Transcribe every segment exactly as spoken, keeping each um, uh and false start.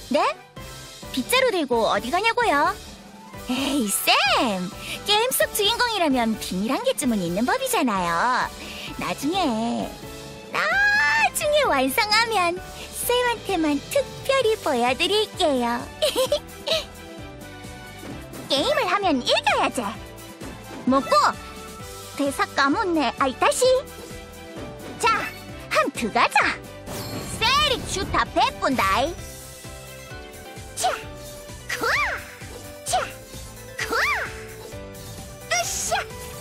네? 빗자루 들고 어디 가냐고요? 에이, 쌤! 게임 속 주인공이라면 비밀 한 개쯤은 있는 법이잖아요. 나중에, 나중에 완성하면 쌤한테만 특별히 보여드릴게요. 게임을 하면 이겨야지. 먹고! 대사 까먹네. 아이, 다시! 자, 한 두 가자. 세리 슈타 백분다이. 차! 쿠아! 차! 쿠아! 으쌰!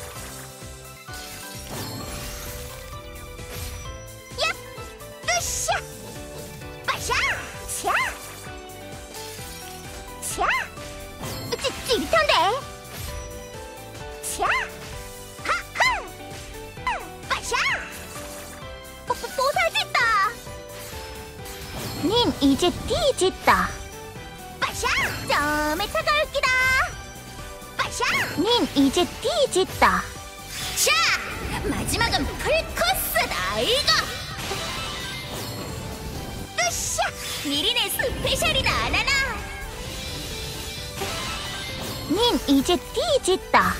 얍! 으쌰! 빠샤! 차! 차! 찌, 찌릿한데? 차! 하하! 빠샤! 또, 또 살찐다! 닌 이제 뒤짓다. 빠샤! 점에 차가울기다. 빠샤! 닌 이제 뒤짓다. 자! 마지막은 풀코스다, 이거! 으쌰! 미리네 스페셜이다, 나나! 닌 이제 뒤짓다.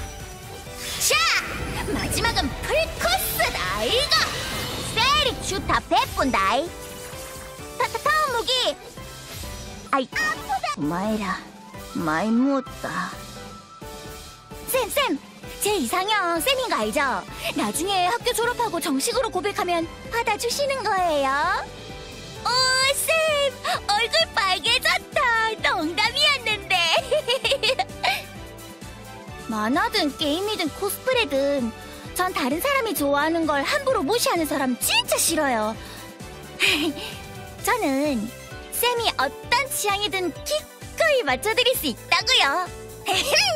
자! 마지막은 풀코스다, 이거! 세리 슈타 백분다이. 다, 다, 다음 무기! 아이, 마이라, 많이 무었다. 쌤, 쌤! 제 이상형 쌤인 거 알죠? 나중에 학교 졸업하고 정식으로 고백하면 받아주시는 거예요. 오, 쌤! 얼굴 빨개졌다. 농담이었는데. 만화든 게임이든 코스프레든 전 다른 사람이 좋아하는 걸 함부로 무시하는 사람 진짜 싫어요. 저는 쌤이 어떤 취향이든 기꺼이 맞춰드릴 수 있다고요.